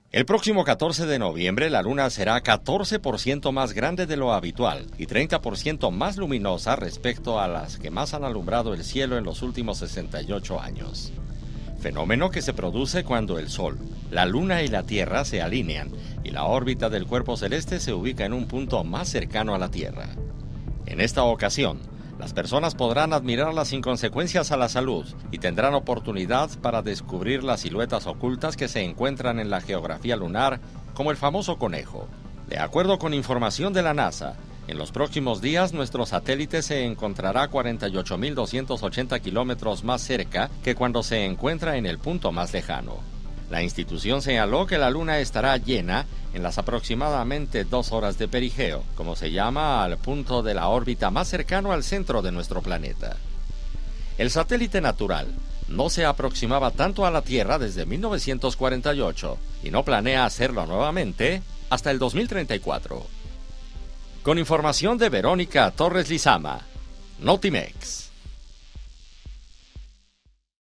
El próximo 14 de noviembre la Luna será 14% más grande de lo habitual y 30% más luminosa respecto a las que más han alumbrado el cielo en los últimos 68 años. Fenómeno que se produce cuando el Sol, la Luna y la Tierra se alinean y la órbita del cuerpo celeste se ubica en un punto más cercano a la Tierra. En esta ocasión, las personas podrán admirarla sin consecuencias a la salud y tendrán oportunidad para descubrir las siluetas ocultas que se encuentran en la geografía lunar, como el famoso conejo. De acuerdo con información de la NASA, en los próximos días nuestro satélite se encontrará 48.280 kilómetros más cerca que cuando se encuentra en el punto más lejano. La institución señaló que la Luna estará llena en las aproximadamente 2 horas de perigeo, como se llama al punto de la órbita más cercano al centro de nuestro planeta. El satélite natural no se aproximaba tanto a la Tierra desde 1948 y no planea hacerlo nuevamente hasta el 2034. Con información de Verónica Torres Lizama, Notimex.